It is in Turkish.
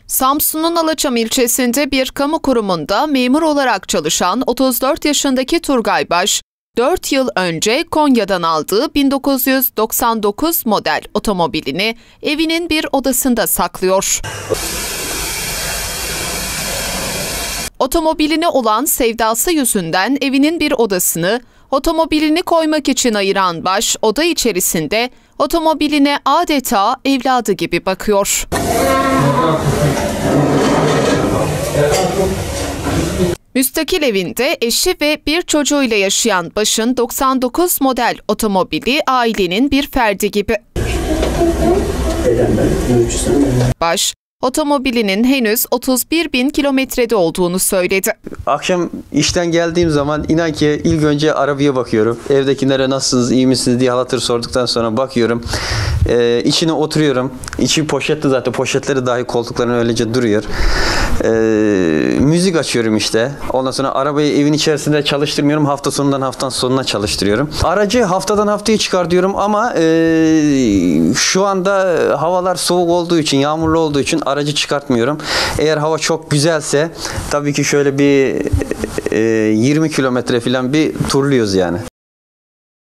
Samsun'un Alaçam ilçesinde bir kamu kurumunda memur olarak çalışan 34 yaşındaki Turgay Baş, 4 yıl önce Konya'dan aldığı 1999 model otomobilini evinin bir odasında saklıyor. Otomobiline olan sevdası yüzünden evinin bir odasını otomobilini koymak için ayıran Baş, oda içerisinde otomobiline adeta evladı gibi bakıyor. Müstakil evinde eşi ve bir çocuğuyla yaşayan Baş'ın 99 model otomobili ailenin bir ferdi gibi. Baş, otomobilinin henüz 31.000 kilometrede olduğunu söyledi. Akşam işten geldiğim zaman inan ki ilk önce arabaya bakıyorum. Evdekilere nasılsınız, iyi misiniz diye hal hatır sorduktan sonra bakıyorum. İçine oturuyorum. İçi poşetli zaten. Poşetleri dahi koltukların öylece duruyor. Müzik açıyorum işte. Ondan sonra arabayı evin içerisinde çalıştırmıyorum. Hafta sonundan hafta sonuna çalıştırıyorum. Aracı haftadan haftaya çıkar diyorum ama şu anda havalar soğuk olduğu için, yağmurlu olduğu için aracı çıkartmıyorum. Eğer hava çok güzelse tabii ki şöyle bir 20 kilometre falan bir turluyoruz yani.